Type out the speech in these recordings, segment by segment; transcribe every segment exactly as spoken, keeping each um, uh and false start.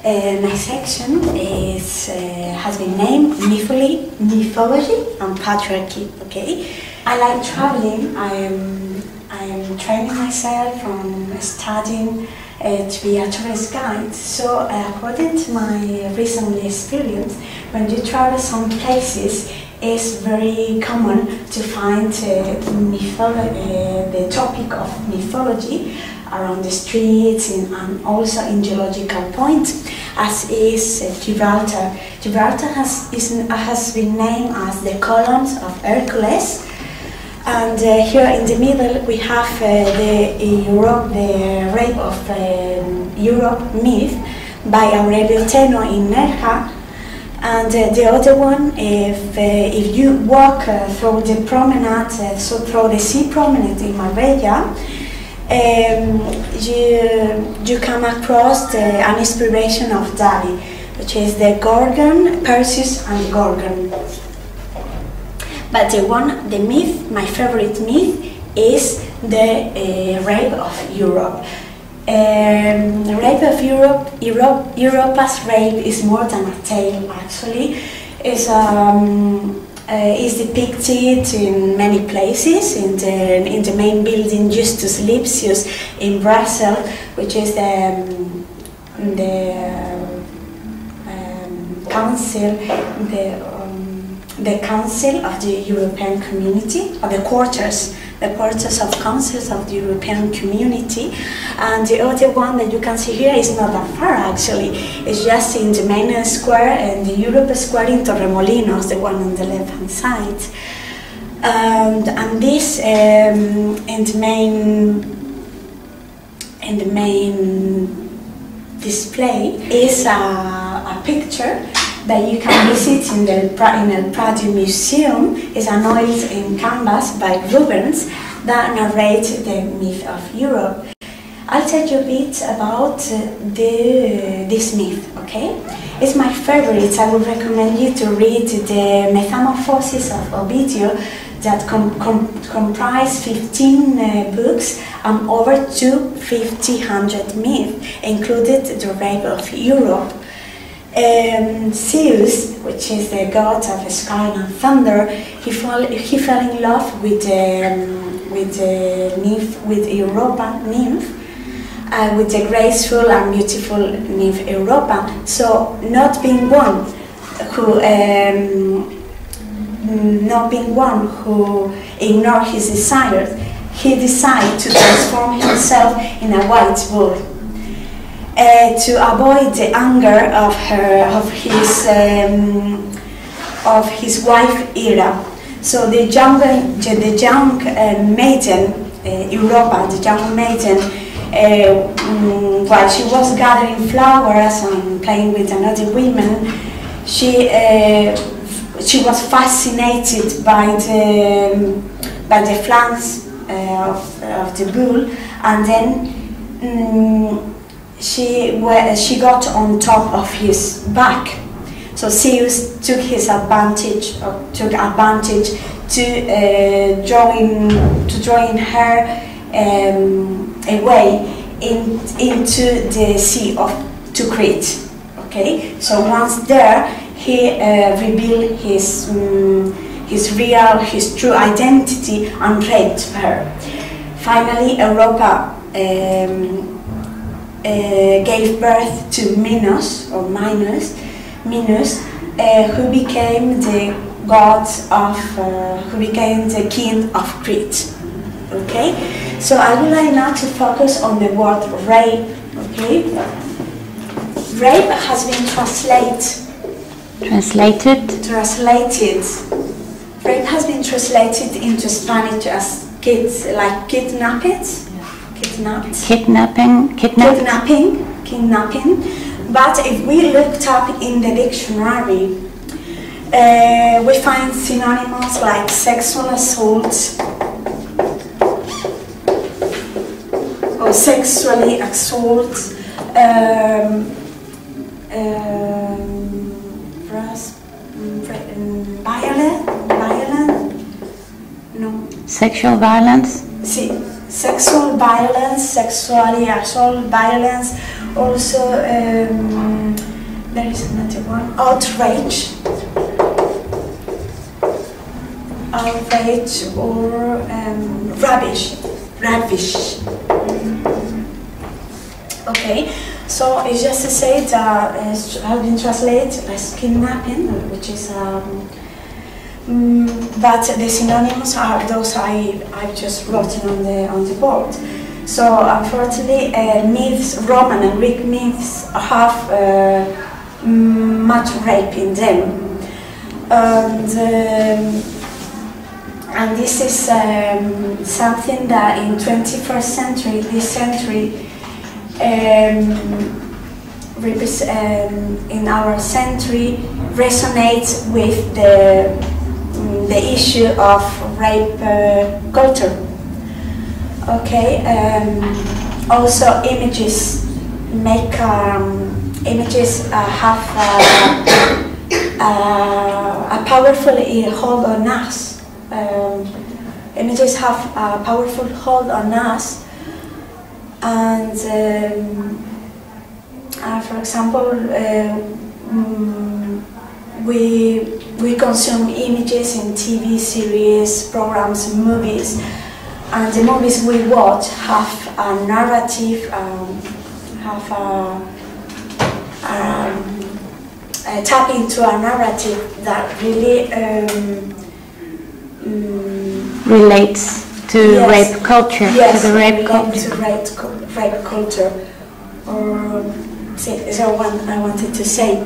Uh, my section is, uh, has been named mythology, mythology and patriarchy. Okay, I like traveling. I am I am training myself from studying uh, to be a tourist guide. So, uh, according to my recent experience, when you travel some places, it's very common to find uh, mytholo- uh, the topic of mythology around the streets in, and also in geological points, as is uh, Gibraltar. Gibraltar has, is, has been named as the columns of Hercules, and uh, here in the middle we have uh, the Europe, the rape of um, Europe myth by Aurelio Teno in Nerja. And uh, the other one, if, uh, if you walk uh, through the promenade, uh, so through the sea promenade in Marbella, um, you, you come across the, an inspiration of Dali, which is the Gorgon, Perseus and the Gorgon. But the one, the myth, my favorite myth, is the uh, rape of Europe. Um, the rape of Europe, Europe, Europa's rape is more than a tale. Actually, is um, uh, is depicted in many places. In the in the main building Justus Lipsius in Brussels, which is the um, the um, council, the um, the council of the European Community, or the quarters. The quarters of councils of the European Community, and the other one that you can see here is not that far actually. It's just in the main square, and the Europa Square in Torremolinos, the one on the left hand side. And, and this um, in the main in the main display is a, a picture that you can visit in the in El Prado Museum. Is an oil in canvas by Rubens that narrates the myth of Europe. I'll tell you a bit about the, this myth, okay? It's my favorite. I would recommend you to read the Metamorphosis of Ovidio that com com comprise fifteen uh, books and over two fifty hundred myths, included the rape of Europe. Um, Zeus, which is the god of sky and thunder, he fell, he fell in love with um, with the nymph, with Europa nymph, uh, with the graceful and beautiful nymph Europa. So, not being one who, um, not being one who ignored his desires, he decided to transform himself in a white bull. Uh, to avoid the anger of her, of his, um, of his wife Hera. So the young, the young uh, maiden uh, Europa, the young maiden, uh, um, while she was gathering flowers and playing with another woman, she uh, she was fascinated by the by the flanks uh, of, of the bull, and then. Um, She, she got on top of his back, so Zeus took his advantage, or took advantage to uh, drawing to drawing her um, away in, into the sea of to Crete. Okay, so once there, he uh, revealed his um, his real, his true identity and raped her. Finally, Europa. Um, Uh, gave birth to Minos, or Minos, Minos, uh, who became the god of, uh, who became the king of Crete. Okay, so I would like now to focus on the word rape. Okay, rape has been translated. Translated. Translated. Rape has been translated into Spanish as kids, like kidnapped. Kidnapped. Kidnapping, kidnap. Kidnapping, kidnapping. But if we looked up in the dictionary, uh, we find synonyms like sexual assault or sexually assault, um, um, violent, violent, no. Sexual violence. Sí. Sexual violence, sexually assault violence, also um, there is another one. Outrage. Outrage or um, rubbish. Rubbish. Okay, so it's just to say that it's has been translated as kidnapping, which is um, mm, but the synonyms are those I I've just written on the on the board. So unfortunately, uh, myths, Roman and Greek myths have uh, much rape in them, and um, and this is um, something that in twenty-first century, this century. Um, um, in our century resonates with the um, the issue of rape uh, culture. Okay. Um, also, images make um, images uh, have uh, uh, a powerful hold on us. Um, images have a powerful hold on us. And um, uh, for example, uh, um, we we consume images in T V series, programs, movies, and the movies we watch have a narrative, um, have a, um, a tap into a narrative that really um, um, relates to yes. rape culture, yes, to the rape culture. to rape, rape culture. Or is that what I wanted to say?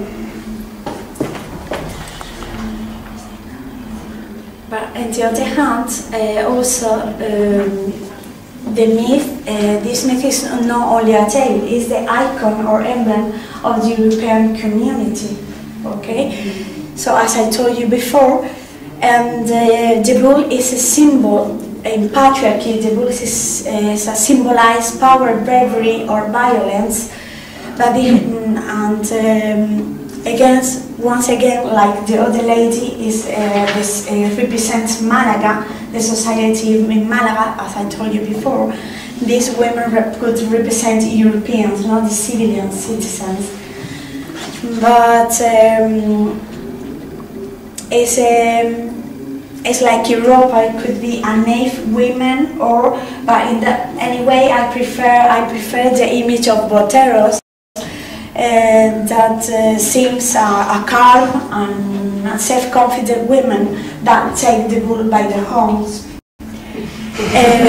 But on the other hand, uh, also um, the myth, uh, this myth is not only a tale, it's the icon or emblem of the European community. Okay, mm-hmm. So as I told you before, and uh, the bull is a symbol. In patriarchy, the bull is, is a symbolized power, bravery, or violence. But the, and um, against, once again, like the other lady, is uh, this uh, represents Malaga, the society in Malaga, as I told you before. These women rep could represent Europeans, not the civilian citizens. But um, it's um, It's like Europa. It could be a naive women, or but in the anyway, I prefer I prefer the image of boteros, uh, that uh, seems uh, a calm and self-confident women that take the bull by the horns. Uh,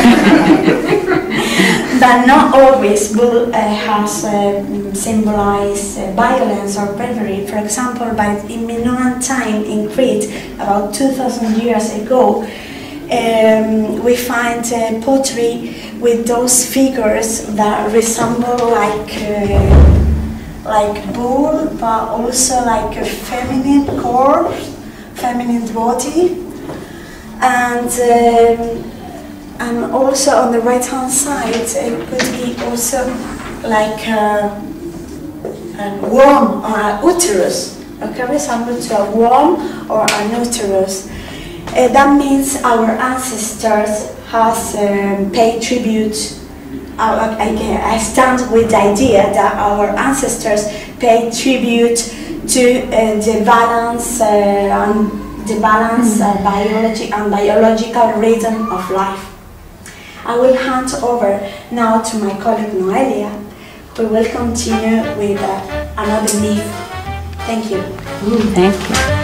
but not always bull uh, has uh, symbolized uh, violence or bravery. For example, by in Minoan time in Crete, about two thousand years ago, um, we find uh, pottery with those figures that resemble like uh, like bull, but also like a feminine corpse, feminine body, and. Um, And also on the right hand side, it could be also like a, a worm or an uterus. Okay, resemble to a worm or an uterus. Uh, that means our ancestors has um, paid tribute. Uh, again, I stand with the idea that our ancestors paid tribute to uh, the balance uh, and the balance uh, biology and biological rhythm of life. I will hand over now to my colleague Noelia, who will continue with uh, another myth. Thank you. Thank you.